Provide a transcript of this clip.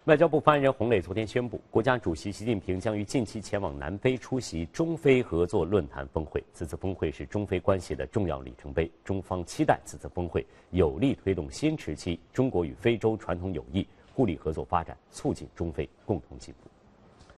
外交部发言人洪磊昨天宣布，国家主席习近平将于近期前往南非出席中非合作论坛峰会。此次峰会是中非关系的重要里程碑，中方期待此次峰会有力推动新时期中国与非洲传统友谊互利合作发展，促进中非共同进步。